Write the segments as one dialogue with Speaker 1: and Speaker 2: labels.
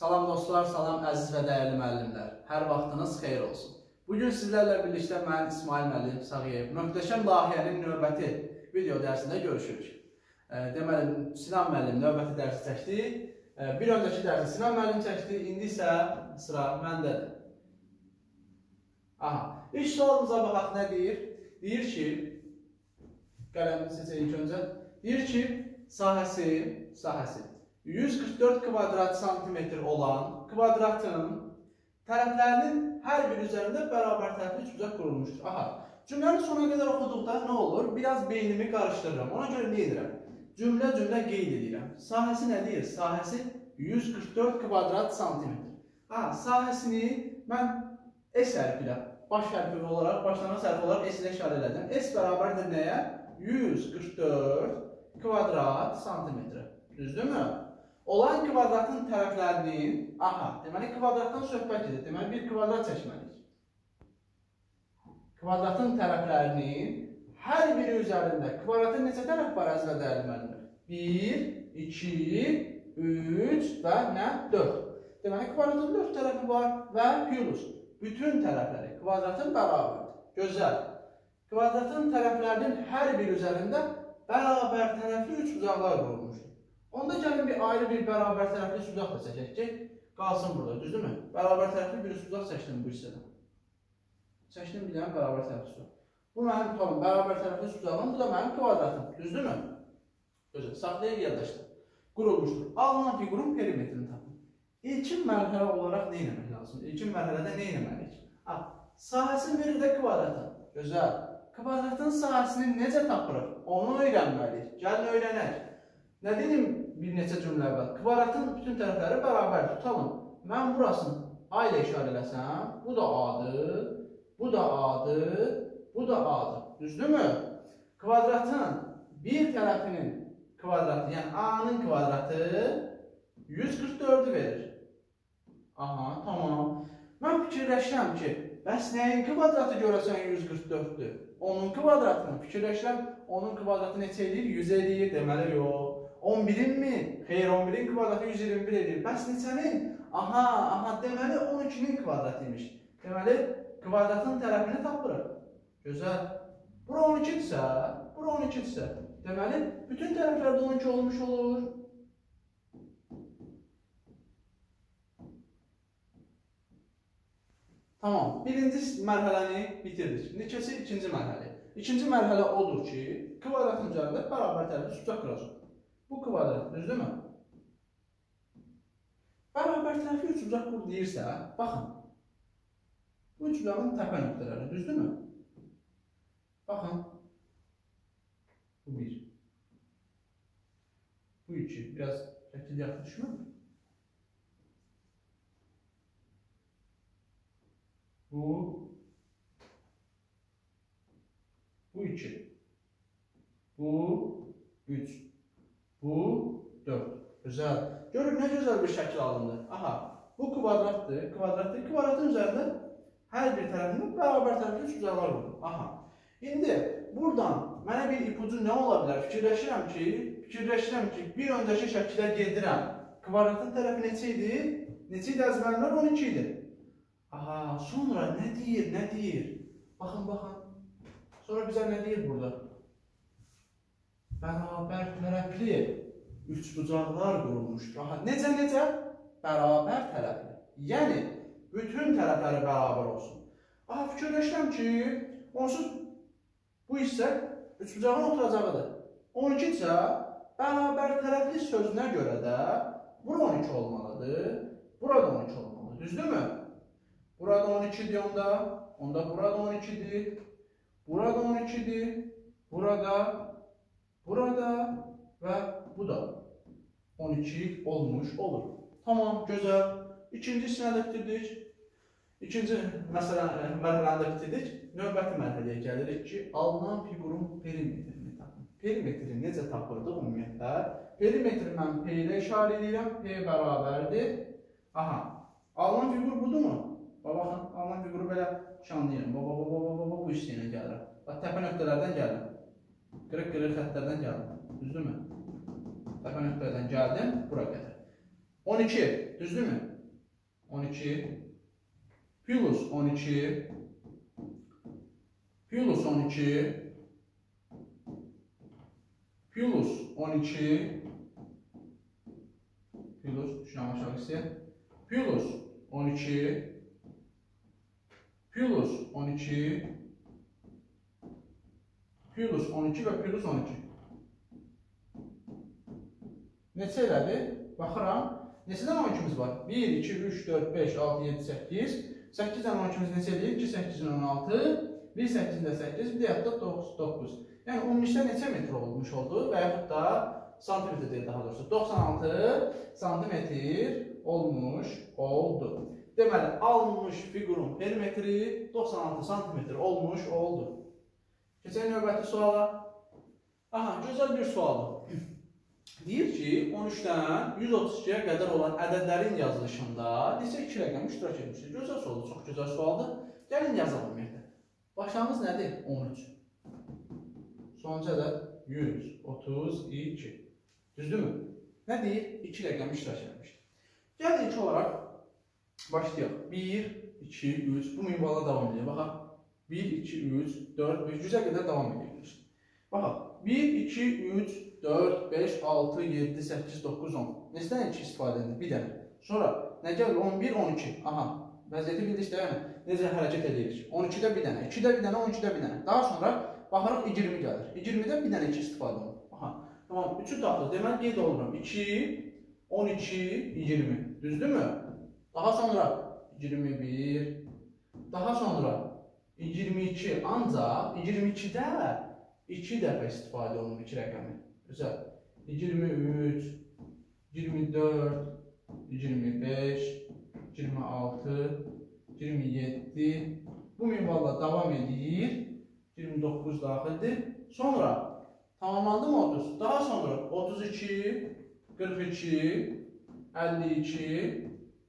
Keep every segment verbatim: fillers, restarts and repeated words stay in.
Speaker 1: Salam dostlar, salam əziz və dəyərli müəllimlər. Hər vaxtınız xeyir olsun. Bugün sizlərlə birlikdə mən İsmail müəllim Sağıyev möhtəşəm layihənin növbəti video dərsində görüşürük. Deməli, Sinan müəllim növbəti dərsi çəkdi. Bir öncəki dərsi Sinan müəllim çəkdi, indi isə sıra məndədir. Aha, ilk sualımıza baxaq nə deyir? Deyir ki, qələmini seçək ilk öncə. Deyir ki, sahəsi, sahəsi yüz qırx dörd kvadrat santimetr olan kvadratın tərəflərinin hər bir üzərində bərabər tərəfli üçbucaq qurulmuşdur. Aha, cümləni sona qədər oxuduqda nə olur? Biraz beynimi qarışdırıram. Ona görə nə edirəm? Cümlə cümlə qeyd edirəm. Sahəsi nə deyir? Sahəsi yüz qırx dörd kvadrat santimetr. Ha, sahəsini mən S hərfi ilə, baş hərfi olaraq, başlanğıc hərfi olaraq S ilə işarə elədim. S bərabərdir nəyə? yüz qırx dörd kvadrat santimetrə. Düzdürmü? Olan kvadratın tərəflərinin, aha, deməli kvadratdan söhbət edir. Deməli bir kvadrat çəkməliyik. Kvadratın tərəflərinin hər biri üzərində kvadratın neçə tərəf var əziz və dəyərli müəllimlər? bir, iki, üç və nə? dörd. Deməli kvadratın dörd tərəfi var və plus bütün tərəfləri kvadratın bərabərdir. Gözəl. Kvadratın tərəflərinin hər bir üzərində bərabər tərəfli üçbucaqlar qurulmuşdur. Onda gəlin bir ayrı bir bərabər tərəfli üçbucaq da çəkək ki, qalsın burada, düzdürmü? Bərabər tərəfli bir üçbucaq çəkdim bu hissədən. Çəkdim bir dənə bərabər tərəfli üçbucaq. Bu mənim tutalım, bərabər tərəfli üçbucağım, bu da mənim kvadratım, düzdürmü? Gözəl, saxlayıb yaddaşdır. Qurulmuşdur. Alınan fiqurun perimetrini tapın. İlkin mərhələ olaraq nə etmək lazım? İlkin mərhələdə nə etməliyik? Sahəsini verir də kvadratın. Gözəl. Kvadratın sahəsini necə tapırıq? Onu öyrənməliyik. Gəlin öyrənək. Nə dedim bir neçə cümlə əvvəl? Kvadratın bütün tərəfləri bərabər tutalım. Mən burasını A ilə işarə eləsəm, bu da A-dır, bu da A-dır, bu da A-dır. Düzdürmü? Kvadratın bir tərəfinin kvadratı, yəni A-nın kvadratı yüz qırx dördü verir. Aha, tamam. Mən fikirləşirəm ki, bəs nəyin kvadratı görəsən yüz qırx dörddür? Onun kvadratını fikirləşirəm, onun kvadratı neçə edir? yüz eləyir, deməli yox. on birin mi? Xeyr, on birin kvadratı yüz iyirmi bir edir. Bəs neçənin? Aha, aha, deməli on ikinin kvadratıymış. Deməli, kvadratın tərəfini tapırıq. Gözəl. Bura on ikidirsə, bura on ikidirsə. Deməli, bütün tərəflərdə on iki olmuş olur. Tamam, birinci mərhələni bitirdik. İndi keçək ikinci mərhələ. İkinci mərhələ odur ki, kvadratın üzərində bərabər tərəfli üçbucaq quracaq. Bu kvadrat, düzdürmü? Bərabər tərəfli üçbucaq qur deyirsə, baxın. Bu üçbucağın təpə nöqtələri, düzdürmü? Baxın. Bu bir. Bu iki. Biraz şəkil yaxşı düşmür mü? Bu. Bu iki. Bu üç. Bu dörd. Gözəl. Görün, nə gözəl bir şəkil alındı. Aha, bu kvadratdır, kvadratdır. Kvadratın üzərində hər bir tərəfində bərabər tərəfli üçbucaqlar olur. Aha. İndi buradan mənə bir ipucu nə ola bilər? Fikirləşirəm ki, fikirləşirəm ki, bir öncəki şəkilə gedirəm. Kvadratın tərəfi neçə idi? Neçə idi əziz müəllimlər? on iki idi. Aha, sonra nə deyir, nə deyir? Baxın, baxın. Sonra bizə nə deyir burada? Bərabər tərəfli üçbucaqlar qurulmuşdur. Aha, necə, necə? Bərabər tərəfli. Yəni, bütün tərəfləri bərabər olsun. Aha, fikirləşirəm ki, onsuz bu hissə üçbucağın oturacağıdır. on ikidirsə, bərabər tərəfli sözünə görə də bura on iki olmalıdır, burada on iki olmalıdır. Düzdürmü? Burada on ikidir onda, onda burada on ikidir, burada on ikidir, burada, burada və bu da on iki olmuş olur. Tamam, gözəl. İkinci sinədə bitirdik. İkinci mərhələni də bitirdik. Növbəti mərhələyə gəlirik ki, alınan fiqurun perimetrini tapın. Perimetri necə tapırdıq ümumiyyətlə? Perimetri mən P ilə işarə edirəm. P bərabərdir. Aha, alınan fiqur budurmu? Baxın, alınan fiquru belə şanlayıram. Baba, baba, baba, baba, bu hissəyə gəlirəm. Təpə nöqtələrdən gəlirəm. Qırıq-qırıq xəttlərdən gəlirəm. Düzdürmü? Təpə nöqtələrdən gəldim, bura qədər. on iki, düzdürmü? on iki plus on iki plus on iki plus on iki plus düşünün aşağı istəyən plus on iki plus on iki plus on iki və plus on iki neçə elədi? Baxıram. Neçədən on ikimiz var? bir, iki, üç, dörd, beş, altı, yeddi, səkkiz. səkkiz-dən on ikimiz neçə eləyir? iki, səkkiz, on altı. bir, səkkiz-də səkkiz. Bir də doqquz. Yəni ümumilikdə neçə metr olmuş oldu? Və yaxud da santimetr deyil daha doğrusu. doxsan altı santimetr olmuş oldu. Deməli, alınmış fiqurun perimetri doxsan altı santimetr olmuş oldu. Keçək növbəti suala. Aha, gözəl bir sualdır. Deyir ki, on üçdən yüz otuz ikiyə qədər olan ədədlərin yazılışında neçə iki rəqəm iştirak etmişdir. Gözəl sualdır, çox gözəl sualdır. Gəlin yazalım ümumiyyətlə. Başlamız nədir? on üç. Sonuncu ədəd yüz otuz iki. Düzdürmü? Nə deyir? iki rəqəm iştirak etmişdir. Gəlin ilk olaraq başlayaq. bir, iki, üç. Bu minvalla davam edir. Baxaq. bir, iki, üç, dörd, beş. yüzə qədər davam edir. Baxaq. bir, iki, üç, dörd, beş, altı, yeddi, səkkiz, doqquz, on. Neçədən iki istifadə edilir? Bir dənə. Sonra nə gəlir? on bir, on iki. Aha. Vəziyyəti bildik də, yəni necə hərəkət edirik? on ikidə bir dənə, ikidə bir dənə, on ikidə bir dənə. Daha sonra baxarıq iyirmi gəlir. iyirmidə bir dənə iki istifadə olunur. Aha. Tamam, üçü daxil. Deməli qeyd oluram. iki, on iki, iyirmi. Düzdürmü? Daha sonra iyirmi bir. Daha sonra iyirmi iki. Ancaq iyirmi ikidə iki dəfə istifadə olunur iki rəqəmi. Güzel. iyirmi üç, iyirmi dörd, iyirmi beş, iyirmi altı, iyirmi yeddi. Bu minvalla davam edir. iyirmi doqquz daxildir. Sonra tamamlandı mı otuz? Daha sonra otuz iki, qırx iki, əlli iki,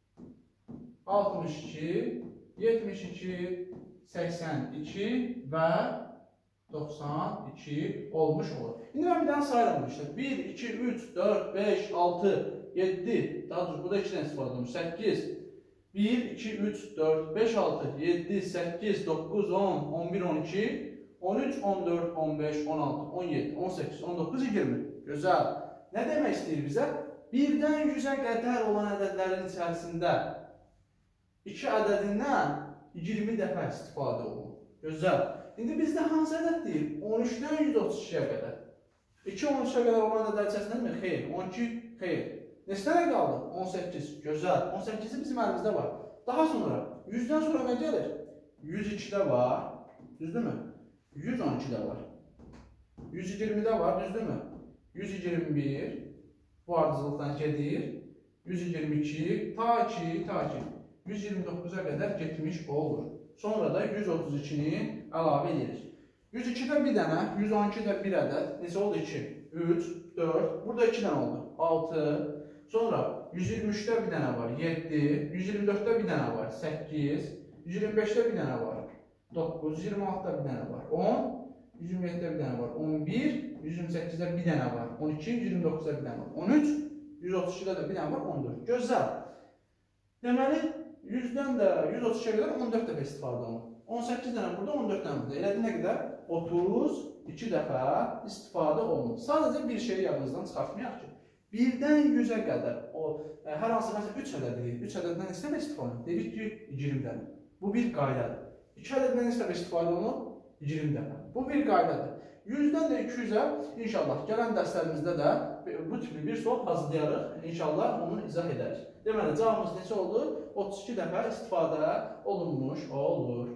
Speaker 1: altmış iki, yetmiş iki, səksən iki və doxsan iki olmuş olur. İndi mən bir dənə sayıram işte. bir, iki, üç, dörd, beş, altı, yeddi. Daha doğrusu burada iki dənə istifadə olmuş. səkkiz. bir, iki, üç, dörd, beş, altı, yeddi, səkkiz, doqquz, on, on bir, on iki, on üç, on dörd, on beş, on altı, on yeddi, on səkkiz, on doqquz, iyirmi. Gözəl. Nə demək istəyir bizə? birdən yüzə qədər olan ədədlərin içərisində iki ədədindən iyirmi dəfə istifadə olunur. Gözəl. İndi bizdə hansı ədəd deyil? on üçdən yüz otuz ikiyə qədər. iki on üçə qədər olan ədədlər içərisində mi? Xeyr. on iki, xeyr. Neçə qaldı? on səkkiz. Gözəl. on səkkizi bizim əlimizdə var. Daha sonra yüzdən sonra nə gəlir? yüz ikidə var. Düzdürmü? yüz on ikidə var. yüz iyirmidə var. Düzdürmü? yüz iyirmi bir. Bu ardıcılıqdan gedir. yüz iyirmi iki. Ta ki, ta ki. yüz iyirmi doqquza qədər getmiş olur. Sonra da yüz otuz ikini əlavə edirik. yüz ikidə bir dənə, yüz on ikidə bir ədəd. Neçə oldu? iki, üç, dörd. Burada iki dənə oldu. altı. Sonra yüz iyirmi üçdə bir dənə var. yeddi. yüz iyirmi dörddə bir dənə var. səkkiz. yüz iyirmi beşdə bir dənə var. doqquz. yüz iyirmi altıda bir dənə var. on. yüz iyirmi yeddidə bir dənə var. on bir. yüz iyirmi səkkizdə bir dənə var. on iki. yüz iyirmi doqquzda bir dənə var. on üç. yüz otuz ikidə də bir dənə var. on dörd. Gözəl. Deməli, yüzdən də yüz otuz ikiyə qədər on dörd dəfə istifadə olunur. on səkkiz dənə burada, on dörd dənə burada. Elədi nə qədər? otuz iki dəfə istifadə olunur. Sadəcə bir şeyi yadınızdan çıxartmayaq ki, birdən yüzə qədər o ə, hər hansı məsələn üç ədəd deyil. üç ədəddən neçə dəfə istifadə olunur? Dedik ki, iyirmi dəfə. Bu bir qaydadır. iki ədəddən neçə dəfə istifadə olunur? iyirmi dəfə. Bu bir qaydadır. yüzdən də iki yüzə inşallah gələn dərslərimizdə də bu tipli bir sual hazırlayarıq. İnşallah onu izah edərik. Deməli, cavabımız neçə oldu? otuz iki dəfə istifadə olunmuş olur.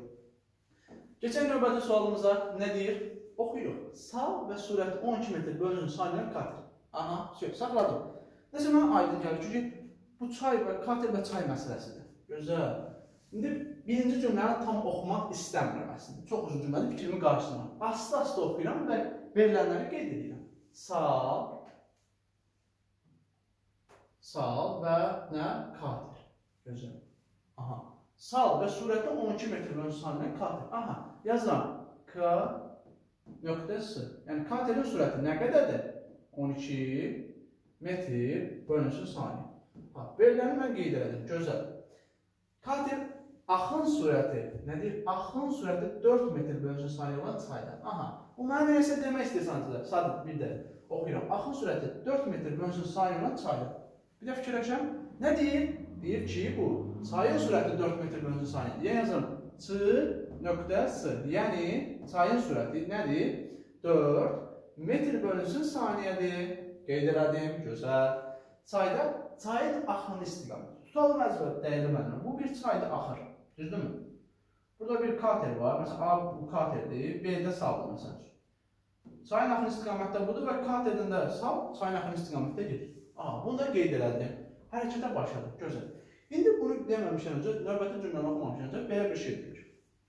Speaker 1: Keçən növbəti sualımıza nə deyir? Oxuyuruq. Sal və sürəti on iki metr bölünün sayını kater. Aha, söz, saxladım. Nəsə mənə aydın gəlir. Çünki bu çay və kater və çay məsələsidir. Gözəl. İndi birinci cümləni tam oxumaq istəmirəm əslində. Çox uzun cümlədir, fikrimi qarşılamam. Asta-asta oxuyuram və verilənləri qeyd edirəm. Sal, sal və nə? Kater. Gözəl. Aha. Sal və sürəti on iki metr bölünsün sayını kater. Aha, yazıram. K nöqtə S. Yəni katerin sürəti nə qədərdir? on iki metr bölünsün sayını. Veriləni mən qeyd elədim. Gözəl. Kater axın sürəti nədir? Axın sürəti dörd metr bölünsün saniyə olan çaydan. Aha, bu mənə neysə demək istəyirsanız, sadəcə bir də oxuyuram. Axın sürəti dörd metr bölünsün saniyə olan çaydan. Bir də fikirləşəm, nə deyir? Deyir ki, bu çayın sürəti dörd metr bölünsün saniyə. Yəni yazırım, Ç nöqtə S. Yəni çayın sürəti nədir? dörd metr bölünsün saniyədir. Qeyd elədim, gözəl. Çayda çayın axını istiqaməti. Tutalım əzbər dəyərli mənimlə. Bu bir çayda axır. Düzdürmü? Burada bir kater var. Məsələn, A bu katerdir. B-də saldır məsələn. Çayın axını istiqamətdə budur və katerdən də sal, çayın axını istiqamətdə gedir. Aha, bunu da qeyd elədim. Hərəkətə başladı. Gözəl. İndi bunu deməmişdən öncə, növbəti cümləni oxumamışdan öncə belə bir şey deyir.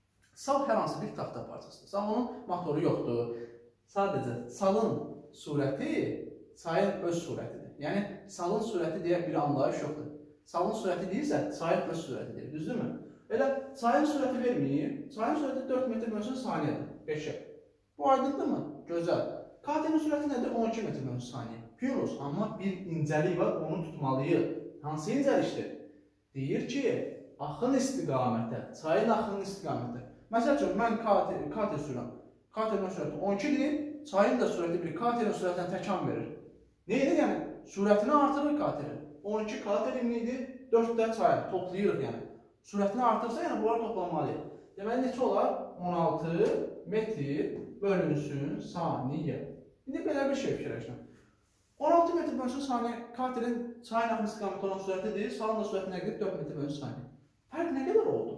Speaker 1: Sal hər hansı bir taxta parçasıdır. Salın motoru yoxdur. Sadəcə salın surəti çayın öz surətidir. Yəni, salın surəti deyə bir anlayış yoxdur. Salın sürəti deyirsə, çayın öz sürətidir. Düzdürmü? Elə çayın sürəti verməyir. Çayın sürəti dörd metr bölünsün saniyədir. beşə. Bu aydındır mı? Gözəl. Katerin sürəti nədir? on iki metr bölünsün saniyə. Piyuruz. Amma bir incəlik var, onu tutmalıyıq. Hansı incəlikdir? Deyir ki, axın istiqamətə, çayın axının istiqamətə. Məsəl üçün, mən kater, kater sürəm. Katerin sürəti on ikidir. Çayın da sürəti bir katerin sürətinə təkan verir. Neydir? Yəni, sürətini artırır katerin. on iki kater imlidir, dörd də çayın. Toplayırıq yəni. Sürətini artırsa, yəni bunları toplanmalıyıq. Deməli, neçə olar? on altı metr bölünsün saniyə. İndi belə bir şey fikirləşdim. on altı metr bölünsün saniyə katerin çayın axını istiqaməti olan sürətidir. Salın da sürəti nə qədər? dörd metr bölünsün saniyə. Fərq nə qədər oldu?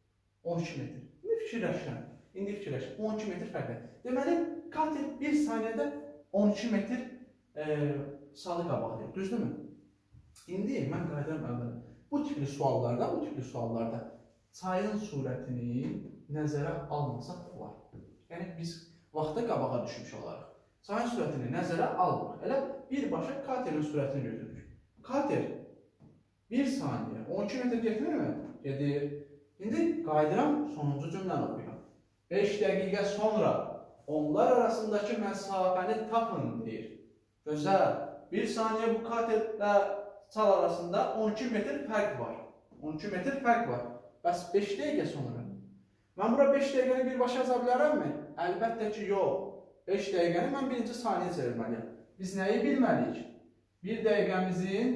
Speaker 1: on iki metr. İndi fikirləşirəm. İndi fikirləşirəm. on iki metr fərqlə. Deməli, kater bir saniyədə on iki metr e, salı qabaqlayır. Düzdürmü? İndi mən qaydaram əvvələ. Bu tipli suallarda, bu tipli suallarda çayın surətini nəzərə almasaq olar. Yəni biz vaxta qabağa düşmüş olaraq. Çayın surətini nəzərə almırıq. Elə birbaşa katerin surətini götürürük. Kater bir saniyə on iki metr getmir mi? Gedir. İndi qaydaram sonuncu cümləni oxuyuram. beş dəqiqə sonra onlar arasındakı məsafəni tapın deyir. Gözəl. Bir saniyə bu katerlə çal arasında on iki metr fərq var. on iki metr fərq var. Bəs beş dəqiqə sonra. Mən bura beş dəqiqəni birbaşa yaza bilərəmmi? Əlbəttə ki, yox. beş dəqiqəni mən birinci saniyə çevirməliyəm. Biz nəyi bilməliyik? bir dəqiqəmizin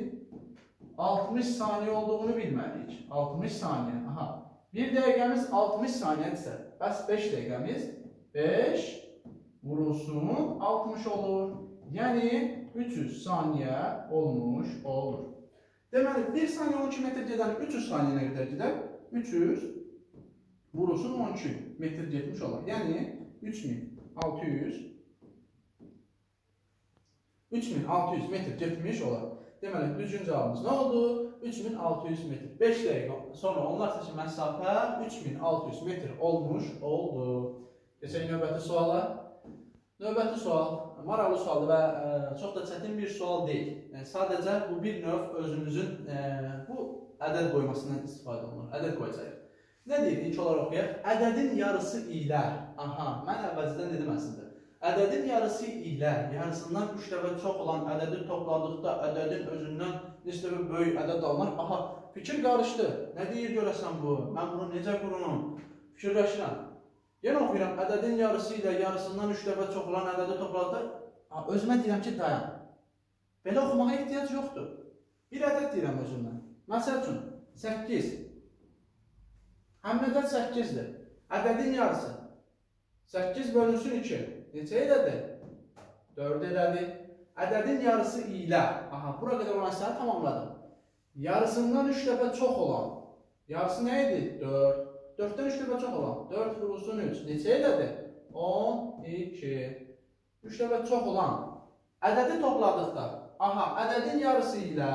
Speaker 1: altmış saniyə olduğunu bilməliyik. altmış saniyə. Aha. bir dəqiqəmiz altmış saniyədirsə, bəs beş dəqiqəmiz beş vurulsun altmış olur. Yəni, üç yüz saniyə olmuş olur. Deməli, bir saniyə on iki metr gedən üç yüz saniyə nə qədər gedər? üç yüz vurulsun on iki metr getmiş olar. Yəni, üç min altı yüz üç min altı yüz metr getmiş olar. Deməli, düzgün cavabımız nə oldu? üç min altı yüz metr. beş dəqiqə sonra onlar seçim məsafə üç min altı yüz metr olmuş oldu. Keçək növbəti suala. Növbəti sual maraqlı sualdır və ə, çox da çətin bir sual deyil. Yəni, sadəcə bu bir növ özümüzün ə, bu ədəd qoymasından istifadə olunur. Ədəd qoyacaq. Nə deyir? İlk olaraq oxuyaq. Ədədin yarısı ilə. Aha, mən əvvəlcədən dedim əslində. Ədədin yarısı ilə, yarısından üç dəfə çox olan ədədi topladıqda ədədin özündən neçə dəfə böyük ədəd alınır. Aha, fikir qarışdı. Nə deyir görəsən bu? Mən bunu necə qururum? Fikirləşirəm. Yenə oxuyuram, ədədin yarısı ilə yarısından üç dəfə çox olan ədədi topladıqda özümə deyirəm ki, dayan. Belə oxumağa ehtiyac yoxdur. Bir ədəd deyirəm özümdən. Məsəl üçün, səkkiz. Həmin ədəd səkkizdir. Ədədin yarısı. səkkiz bölünsün iki. Neçə ədədir? dörd ədədir. Ədədin yarısı ilə. Aha, bura qədər olan səni tamamladım. Yarısından üç dəfə çox olan. Yarısı nə idi? dörd. dörddən üç dəfə çox olan. dörd vurulsun üç. Neçə ədədir? on iki. üç dəfə çox olan. Ədədi topladıqda. Aha, ədədin yarısı ilə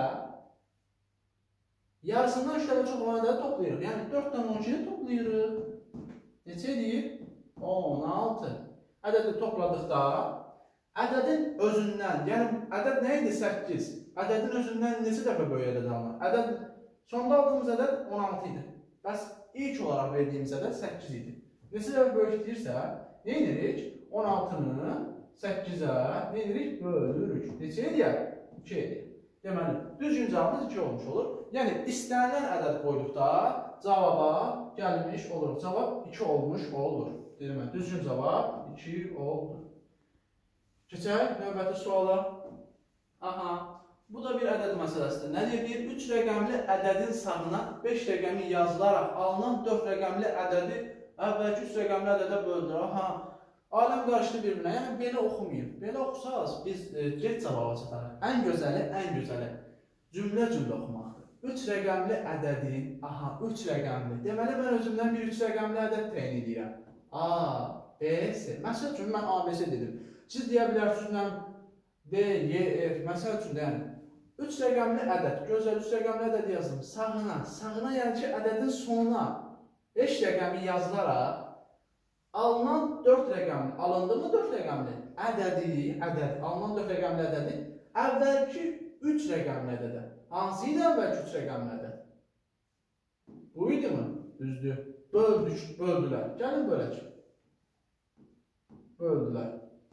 Speaker 1: yarısından üç dəfə çox olan ədədi toplayırıq. Yəni dörddən on ikini toplayırıq. Neçə edir? on altı. Ədədi topladıqda ədədin özündən, yəni ədəd nə idi? səkkiz. Ədədin özündən neçə dəfə böyük ədəd alınır? Ədəd, sonda aldığımız ədəd on altı idi. Bəs ilk olaraq verdiyimiz ədəd səkkiz idi. Neçə dəfə böyük deyirsə, nə edirik? on altını səkkizə nə edirik? Bölürük. Neçə edir? iki edir. Deməli, düzgün cavabımız iki olmuş olur. Yəni, istənilən ədəd qoyduqda cavaba gəlmiş olur. Cavab iki olmuş olur. Deyirəm, düzgün cavab iki oldu. Keçək növbəti suala. Aha, bu da bir ədəd məsələsidir. Nə deyir? üç rəqəmli ədədin sağına beş rəqəmi yazılaraq alınan dörd rəqəmli ədədi əvvəlki üç rəqəmli ədədə böldür. Aha, aləm qarışdı bir-birinə. Yəni, belə oxumayın. Belə oxusaq, biz e, get cavaba çatarıq. Ən gözəli, ən gözəli cümlə-cümlə oxumaqdır. üç rəqəmli ədədin, aha, üç rəqəmli. Deməli, mən özümdən bir üç rəqəmli ədəd təyin edirəm. A, B, C. Məsəl üçün, mən A, B, C dedim. Siz deyə bilərsiniz, D, Y, F. Məsəl üçün, yəni, üç rəqəmli ədəd, gözəl üç rəqəmli ədəd yazdım. Sağına, sağına yəni ki, ədədin sonuna beş rəqəmi yazılaraq alınan dörd rəqəmli, alındı mı dörd rəqəmli ədədi, ədəd, alınan dörd rəqəmli ədədi əvvəlki üç rəqəmli ədədə. Hansı idi əvvəlki üç rəqəmli ədəd? Bu idi mi? Düzdür. Böldük, böldülər. Gəlin bölək. Böldülər.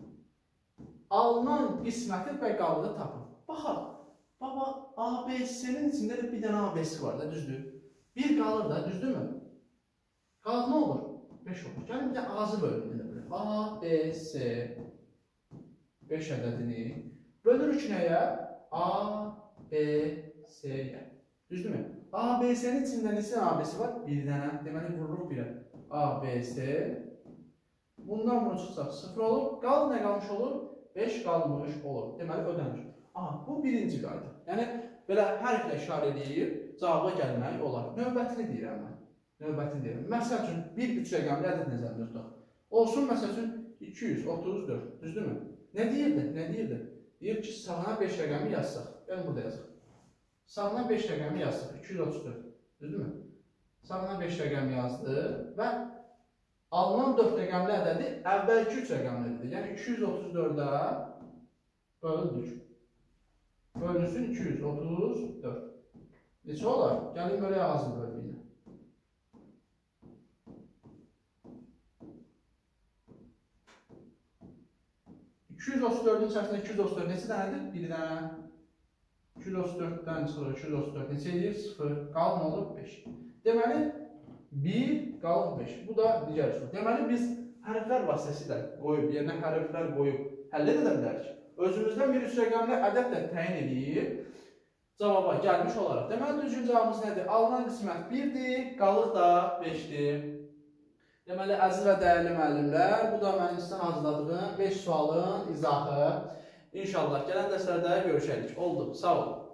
Speaker 1: Alınan qisməti və qalığı tapın. Baxaq, baba, A B C-nin içində də bir dənə A B C var da, düzdür. Bir qalır da, düzdür mü? Qalıq nə olur? beş olur. Gəlin bir də ağzı bölünür. A, B, C beş ədədini bölürük nəyə? A, B, C-yə. Düzdürmü? A, B, C-nin içində neçə A B C var? Bir dənə. Deməli, vururuq birə. A, B, C. Bundan bunu çıxsaq sıfır olur. Qalıq nə qalmış olur? beş qalmış olur. Deməli, ödənir. Aha, bu birinci qayda. Yəni, belə hərflə işarə edib, cavaba gəlmək olar. Növbətini deyirəm mən. Növbətini deyirəm. Məsəl üçün, bir üç rəqəmli ədəd nəzərdə tutaq. Olsun, məsəl üçün, iki yüz otuz dörd. Düzdürmü? Nə deyirdi? Nə deyirdi? Deyir ki, sağına beş rəqəmi yazsaq. Gəlin burada yazaq. Sağına beş rəqəmi yazdıq. iki yüz otuz dörd. Düzdürmü? Sağına beş rəqəmi yazdı və alınan dörd rəqəmli ədədi əvvəlki üç rəqəmli ədədi. Yəni, iki yüz otuz dördə böldük. Bölünsün iki yüz otuz dörd. Neçə olar? Gəlin, böyle ağzını bölməyinə. iki yüz otuz dördün içərisində iki yüz otuz dörd neçə dənədir? Bir dənə. iki yüz otuz dörddən çıxır, iki yüz otuz dörd neçə edir? sıfır. Qalın olur beş. Deməli, bir, qalın beş. Bu da digər üsul. Deməli, biz hərflər vasitəsilə qoyub, yerinə hərflər qoyub həll edə bilərik. Özümüzdən bir üç rəqəmli ədəd də təyin edib, cavaba gəlmiş olaraq. Deməli, düzgün cavabımız nədir? Alınan qismət birdir, qalıq da beşdir. Deməli, əziz və dəyərli müəllimlər, bu da mənim sizdən hazırladığım beş sualın izahı. İnşallah gələn dərslərdə görüşərik. Oldu. Sağ olun.